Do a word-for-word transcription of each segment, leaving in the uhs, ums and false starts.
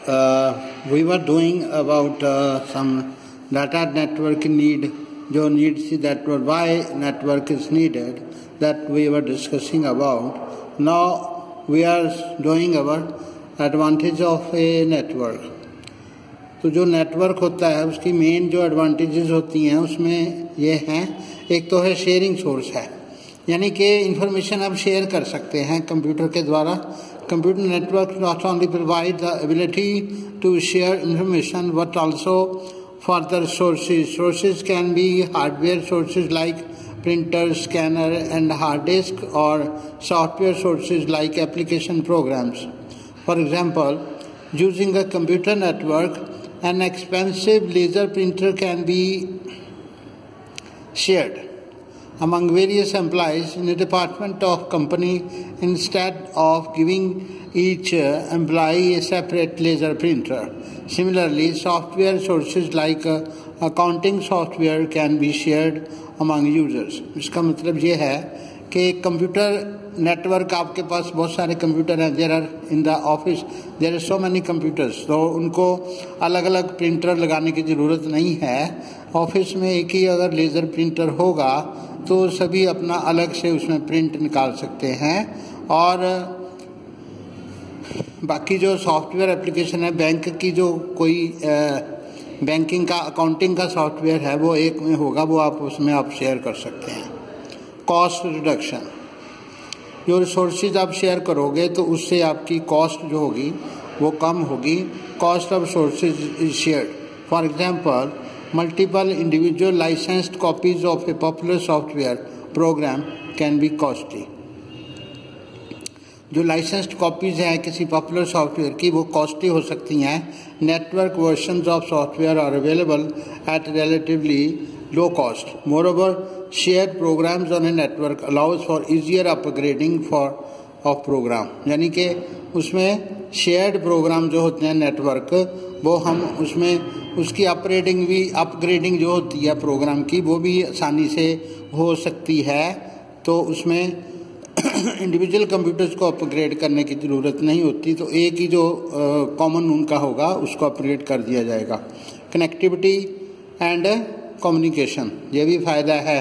uh, we were doing about uh, some data network need, जो needs that were why network is needed, that we were discussing about. Now we are doing our advantage of a network. तो जो network होता है उसकी main जो advantages होती हैं उसमें ये हैं, एक तो है शेयरिंग सोर्स है, यानी कि इंफॉर्मेशन आप शेयर कर सकते हैं कंप्यूटर के द्वारा. Computer network not only provide the ability to share information but also further sources. Sources can be hardware sources like printer, scanner and hard disk, or software sources like application programs. For example, using a computer network, an expensive laser printer can be shared among various employees in a department of company instead of giving each employee a separate laser printer. Similarly, software sources like uh, accounting software can be shared among users. इसका मतलब ये है कि computer network, आपके पास बहुत सारे computer हैं, there are in the office there are so many computers, तो उनको अलग अलग प्रिंटर लगाने की ज़रूरत नहीं है. ऑफिस में एक ही अगर लेज़र प्रिंटर होगा तो सभी अपना अलग से उसमें प्रिंट निकाल सकते हैं. और बाकी जो सॉफ्टवेयर एप्लीकेशन है, बैंक की जो कोई बैंकिंग का, अकाउंटिंग का सॉफ्टवेयर है, वो एक में होगा, वो आप उसमें आप शेयर कर सकते हैं. कॉस्ट रिडक्शन, जो रिसोर्सेज आप शेयर करोगे तो उससे आपकी कॉस्ट जो होगी वो कम होगी. Cost of sources is shared. For example, multiple individual licensed copies of a popular software program can be costly. जो लाइसेंस्ड कॉपीज हैं किसी पॉपुलर सॉफ्टवेयर की, वो कॉस्टली हो सकती हैं. Network versions of software are available at relatively low cost. Moreover, share programs on a network allows for easier upgrading for of program. यानी कि उसमें शेयर्ड प्रोग्राम जो होते हैं नेटवर्क, वो हम उसमें उसकी अपग्रेडिंग भी अपग्रेडिंग जो होती है प्रोग्राम की, वो भी आसानी से हो सकती है. तो उसमें इंडिविजुअल कंप्यूटर्स को अपग्रेड करने की ज़रूरत नहीं होती, तो एक ही जो कॉमन उनका होगा उसको अपग्रेड कर दिया जाएगा. कनेक्टिविटी एंड कम्युनिकेशन, ये भी फ़ायदा है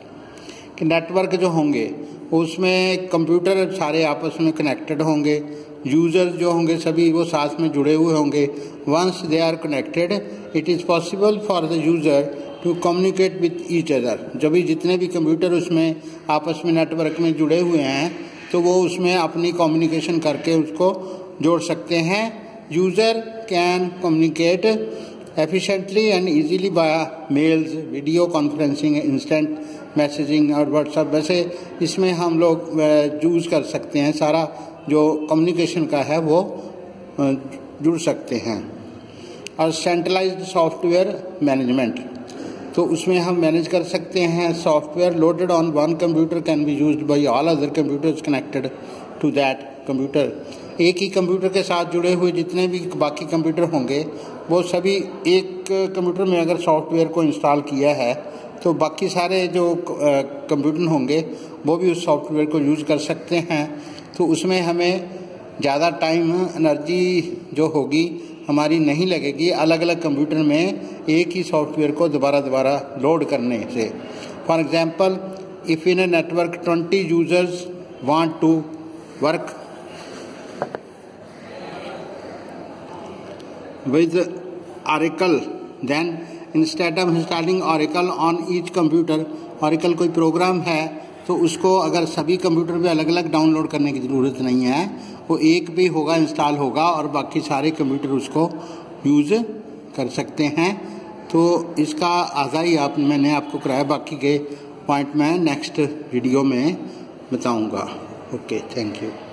कि नेटवर्क जो होंगे उसमें कंप्यूटर सारे आपस में कनेक्टेड होंगे, यूज़र जो होंगे सभी वो साथ में जुड़े हुए होंगे. Once they are connected, it is possible for the user to communicate with each other. जब भी जितने भी कंप्यूटर उसमें आपस में नेटवर्क में जुड़े हुए हैं तो वो उसमें अपनी कम्युनिकेशन करके उसको जोड़ सकते हैं. User can communicate efficiently and easily via mails, video conferencing, instant messaging और व्हाट्सएप. वैसे इसमें हम लोग यूज़ कर सकते हैं, सारा जो कम्युनिकेशन का है वो जुड़ सकते हैं. और सेंट्रलाइज्ड सॉफ्टवेयर मैनेजमेंट, तो उसमें हम मैनेज कर सकते हैं. Software loaded on one computer can be used by all other computers connected to that computer. एक ही कंप्यूटर के साथ जुड़े हुए जितने भी बाकी कंप्यूटर होंगे वो सभी एक कंप्यूटर में अगर सॉफ्टवेयर को इंस्टॉल किया है तो बाकी सारे जो कंप्यूटर होंगे वो भी उस सॉफ्टवेयर को यूज़ कर सकते हैं. तो उसमें हमें ज़्यादा टाइम, एनर्जी जो होगी हमारी नहीं लगेगी अलग अलग कंप्यूटर में एक ही सॉफ्टवेयर को दोबारा दोबारा लोड करने से. For example, if in a network twenty users want to work with Oracle, then instead of installing Oracle on each computer, Oracle कोई प्रोग्राम है तो उसको अगर सभी कंप्यूटर पे अलग अलग डाउनलोड करने की ज़रूरत नहीं है, वो एक भी होगा इंस्टॉल होगा और बाकी सारे कंप्यूटर उसको यूज़ कर सकते हैं. तो इसका आधा ही आप मैंने आपको कराया, बाकी के पॉइंट मैं नेक्स्ट वीडियो में बताऊंगा. Okay, thank you.